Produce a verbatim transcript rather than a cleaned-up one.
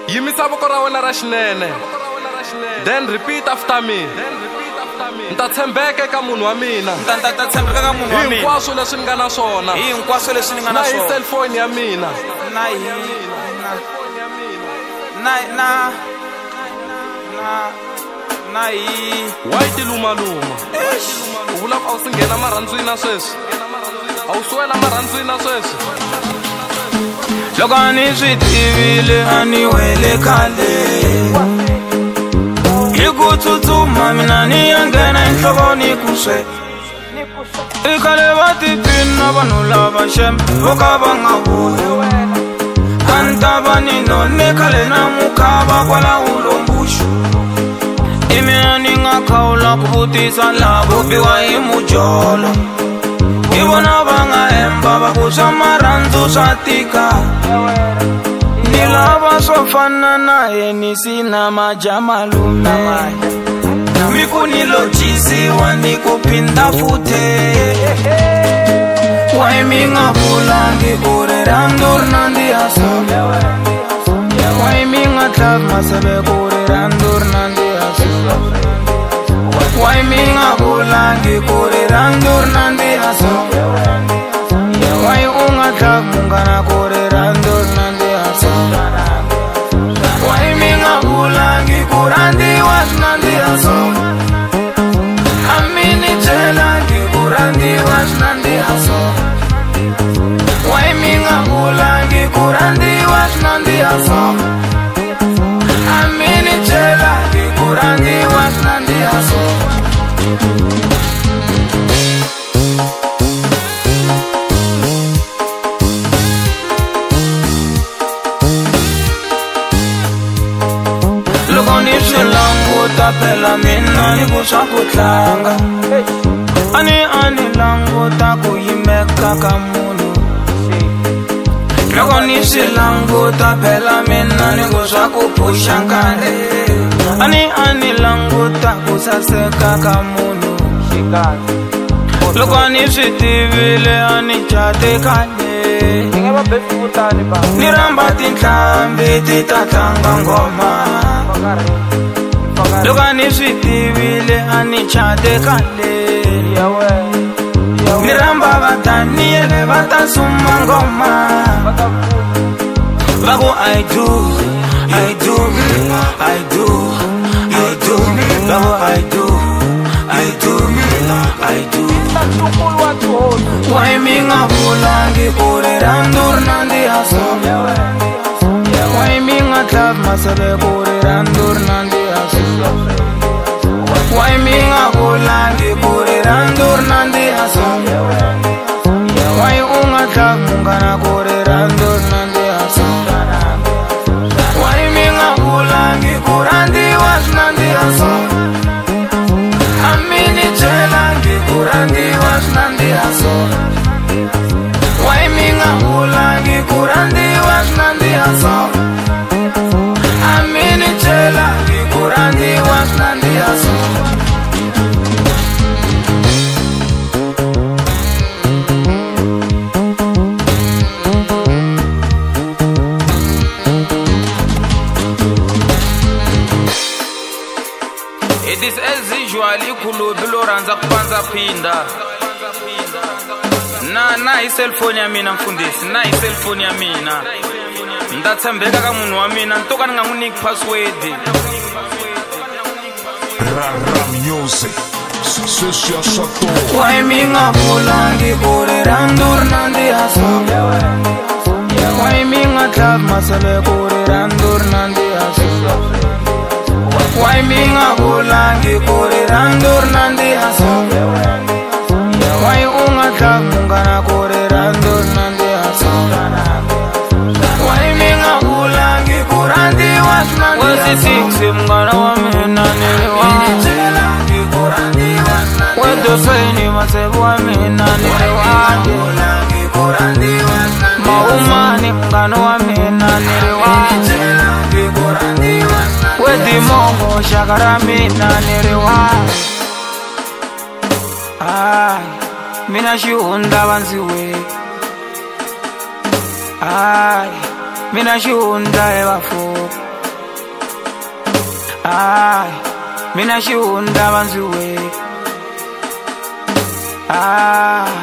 Yimisa voko ra wena ra xinene. Then repeat after me. Nta tshembeka eka munhu wa mina. Nta nta tshembeka ka munhu wa mina. Hinkwaswo leswi ni nga na swona. Hinkwaswo leswi ni nga na swona. Na hi cellphone ya mina. Na hi na na na na hi White luma luma. U vula ku a wu si nghena marhandzwini na sweswi. A wu suwela marhandzwini na sweswi. Loko a ni swi tivile a ni wele khale. Hi ku tsutsuma mina ni ya nghena enhlokweni ku swe. I khale va tiphina na vanhu lava xembe vo ka va nga vuli. A ni ta va ni none khale na mukhava kwala ulombuxu. I mina ni nga khawula ku vutisa lavo biwa hi mujolo. Hi vona va nga hemba va ku swa marhandzu swa tika. Ni lava swo fana na Henisi na Majamalume. Mi ku ni lochisiwa ni ku phinda futhe. Why mi nga vulangi ku ri rhandzu ri nandziha so? Why mi nga tlhavi maseve ku ri rhandzu ri nandziha so? Why mi nga vulangi ku ri rhandzu ri nandziha so? Why u nga tlhavi munghana ku ri rhandzu ri nandziha so? Why mi nga vulangi ku rhandziwa swi nandziha so? A mi ni byelangi ku rhandziwa swi nandziha so? Why mi nga vulangi ku rhandziwa swi nandziha so? A mi ni byelangi ku rhandziwa swi nandziha so? Loko ni swi languta phela mina ni ku swa ku tlanga. Ani ani languta ku yimeka ka munhu. Loko ni swi languta phela mina ni ku swa ku phusha nkarhi. Ani ani languta ku saseka ka munhu. Loko ni swi tivile a ni cate khale. Ni rhamba tinhlambi ti ta tlanga ngoma. Loko ni swi tivile a ni cate khale. Ni rhamba va Daniele va ta suma ngoma. Va ku I do, I do, I do, I do. Va ku I do, I do, I do. Why mi nga vulangi ku ri rhandzu ri nandziha so? Why mi nga tlhavi maseve ku ri rhandzu ri nandziha so? Why mi nga vulangi ku ri rhandzu ri nandziha so? Why u nga tlhavi munghana ku ri rhandzu ri nandziha so? Why mi nga vulangi ku rhandziwa swi nandziha so? A mi ni byelangi ku rhandziwa swi nandziha so? Why mi nga vulangi ku rhandziwa swi nandziha so? A mi ni byelangi ku rhandziwa swi nandziha so? It is as usual ikhulubi lo rhandza ku pandza phinda. Na na hi cellphone ya mina mfundhisi, na hi cellphone ya mina. Nta tshembeka ka munhu wa mina, ntoka ni nga n'wi nyiki password. Rara music. Sweswi swa to. Why mi nga vulangi ku ri rhandzu ri nandziha so? Why mi nga tlhavi maseve ku ri rhandzu ri nandziha so? Why mi nga vulangi ku ri rhandzu ri nandziha so? Why u nga tlhavi munghana ku ri rhandzu ri nandziha so? Why mi nga vulangi ku rhandziwa swi nandziha so? Munghana wa mina ni ri wa. Wedoseni maseve wa mina ni ri wa. Maumani munghana wa mina ni ri wa. Wedimomo shaka ra mina ni ri wa. Ay, mina xihundla vandziwe. Ay, mina xihundla e vafu. Ay, mina shunda banzuwe. Ah